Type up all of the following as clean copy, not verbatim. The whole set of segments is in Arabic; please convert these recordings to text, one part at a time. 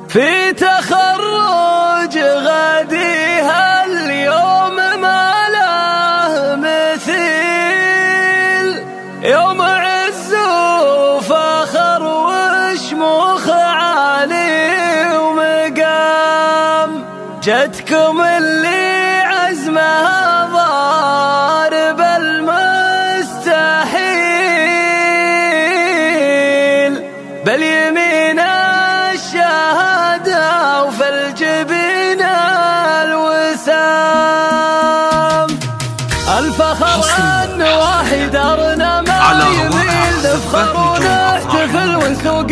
في تخرج غديها اليوم ما له مثيل، يوم عز وفخر وشموخ عالي ومقام. جتكم اللي عزمها ضارب المستحيل، باليمين الشهادة وفي الجبين الوسام. الفخر أن واحد دارنا ما يميل، نفخر ونحتفل ونسوق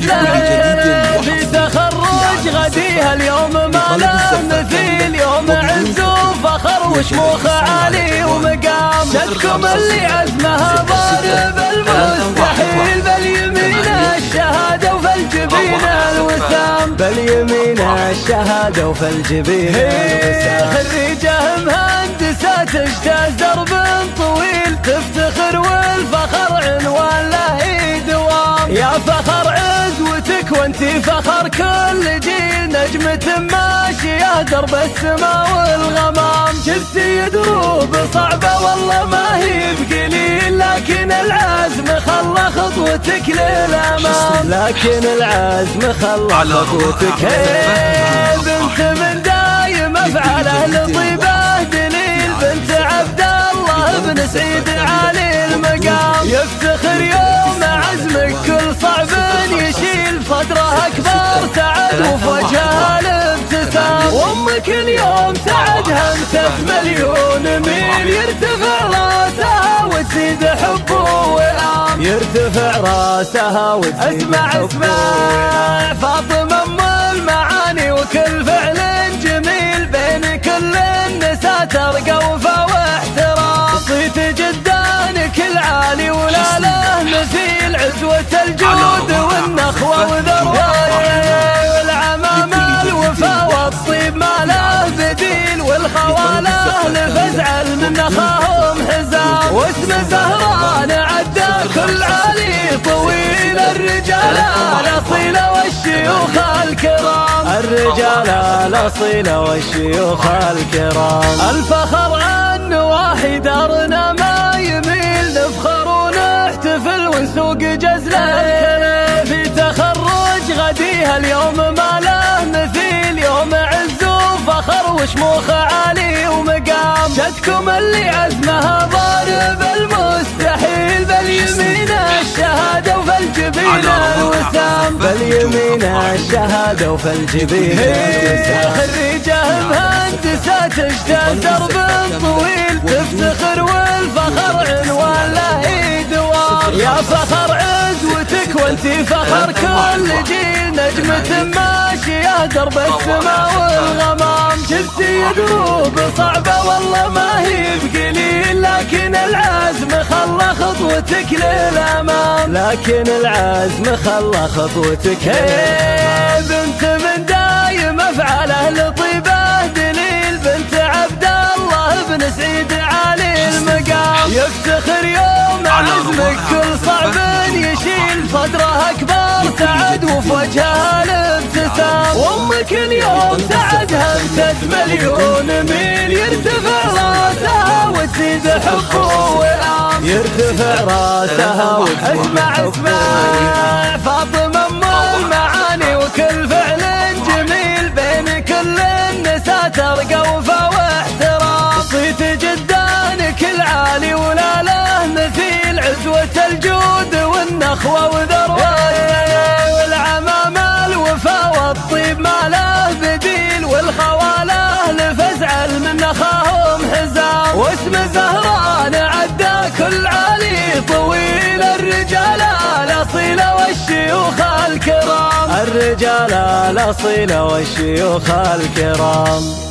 جزلة. في تخرج غديها اليوم ما له مثيل، يوم عز وفخر وشموخ عالي ومقام. جدكم اللي عزمها ضارب المستحيل، باليمين الشهادة وفي الجبين الوسام. باليمين الشهادة وفي الجبين الوسام. خريجة مهندسة تجتاز درب طويل، تفتخر والفخر عنوان له دوام. يا فخر عزوتك وانتي فخر كل جيل، نجمة ماشية درب السما والغمام. جبتي دروب صعبة والله ما هي بقليل، لكن العزم خلى خطوتك للأمام. لكن العزم خلى خطوتك. بنت من دايم أفعاله لطيبة دليل، بنت عبد الله بن سعيد عالي المقام. يفتخر يوم عزمك كل صعب يشيل، صدره أكبر سعد وفي وجهها الابتسام. وأمك اليوم سعدها انت في مليون ميل، يرتفع راسها وتزيد حب ووئام. يرتفع راسها وتزيد حب ووئام. فاطمة أم المعاني وكل فعل جميل، بين كل النساء ترقى وفا واحترام. صيت جدانك العالي ولا له مثيل، عزوة الجود والنخوة وذروايه. والعمام الوفا والطيب ما له بديل، والخواله لفزع من نخاهم حزام. واسم زهران عدى كل عالي طويل، الرجال الأصيلة والشيوخ الكرام. الرجال الأصيلة والشيوخ الكرام. الفخر أن واحد دارنا ما يميل، نفخر ونحتفل ونسوق جزلة. في تخرج غديها اليوم ما له مثيل، يوم عز وفخر وشموخ عالي ومقام. جدكم اللي عزمها ضارب المستحيل، باليمين الشهادة وفي الجبين الوسام. باليمين الشهادة وفي الجبين الوسام. خريجة مهندسة تجتاز درب طويل، تفتخر والفخر عنوان له دوام. يا فخر عزوتك وانتي فخر كل جيل، نجمة ماشية درب السما والغمام. جبتي دروب صعبة والله ما هي بقليل، لكن العزم خلى خطوتك للأمام. لكن العزم خلى خطوتك. بنت من دايم أفعاله لطيبة دليل، بنت عبد الله بن سعيد عالي المقام. يفتخر يوم عزمك كل صعب يشيل، صدره أكبر سعد وفي وجهها الابتسام. وأمك اليوم سعدها انت مليون ميل، يرتفع راسها وتزيد حب ووئام. يرتفع راسها وتزيد حب ووئام. فاطمة أم المعاني وكل فعل جميل، بين كل النساء ترقى وفا واحترام. صيت جدانك العالي ولا له مثيل، عزوة الجود والنخوة وذروايه. والعمام الوفا والطيب ما له بديل، والخواله لفزع من نخاهم حزام. واسم زهران عدى كل عالي طويل، الرجال الأصيلة والشيوخ الكرام. الرجال الأصيلة والشيوخ الكرام.